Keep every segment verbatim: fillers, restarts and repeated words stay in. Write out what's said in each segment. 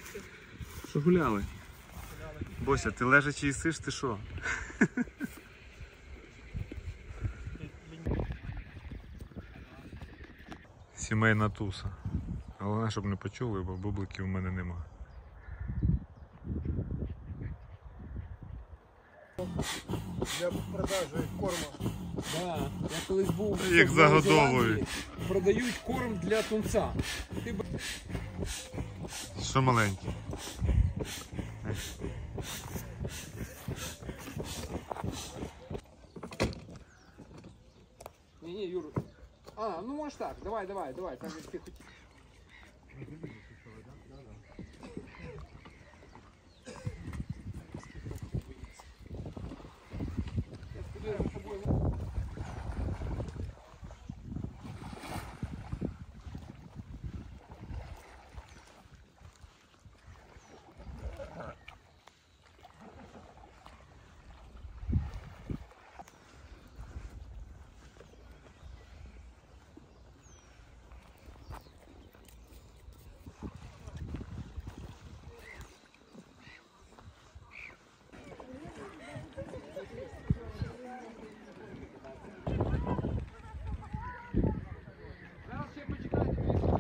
Що гуляли? Бося, ти лежачи їсиш, ти що? Сімейна туса. Головне, щоб не почули, бо бубликів в мене нема. Для продажі корма. Да, я колись був, Їх в загодовують. Новозеландії, продають корм для тунця. Ти б- Що маленький? Ні, ні, Юр. А, ну можеш так. Давай, давай, давай. Так як ти хотів. Зараз ще почекайте.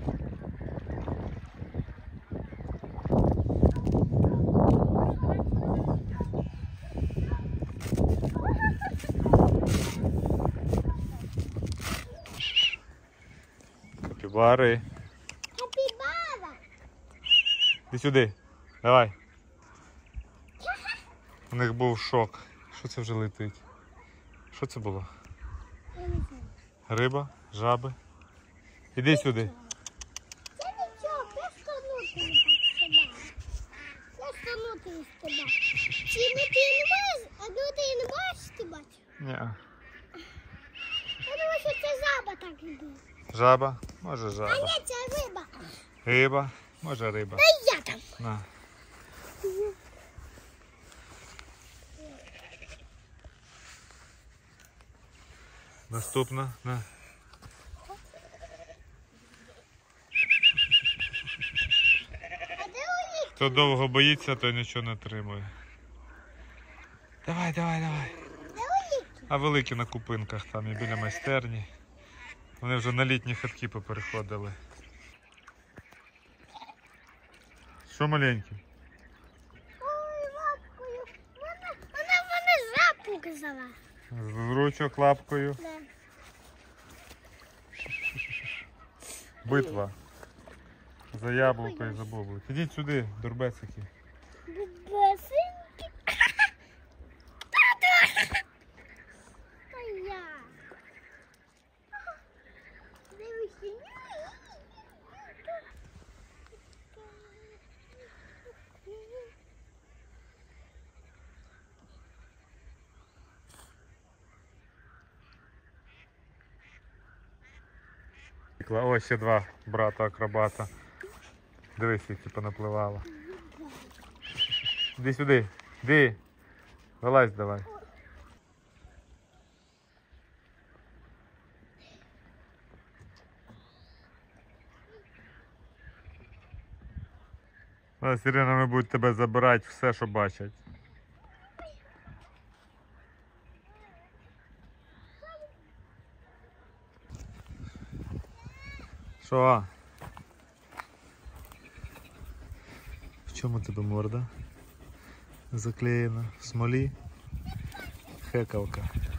Капібари. Капібара. Іди сюди. Давай. У них був шок. Що це вже летить? Що це було? Риба? Жаби? Іди сюди. Це нічого, песканути не так себе. Песканути з тебе. Чи не ти не можеш, а ну ти не можеш стібати? Ні. Я думаю, що це жаба так робила. Жаба? Може А жаба. ні, це риба. Риба? Може риба. Та я там. На. Наступна. На. А де улік? Хто довго боїться, той нічого не отримує. Давай, давай, давай. Де улік? А великі на купинках там і біля майстерні. Вони вже на літні хатки попереходили. Що маленький? Ой, лапкою. Вона, вона, вона жабу казала. З ручок лапкою. Да. Битва. За яблуко і за бублик. Ідіть сюди, дурбецики. Бубесеньки. Тато. Та я. Дивися. Ось ще два брата акробата. Дивись, які понапливало. Іди сюди, іди. Вилазь давай. Зараз Ірина будуть тебе забирати все, що бачать. Що? В чому тебе морда? Заклеєна в смолі? Хекалка.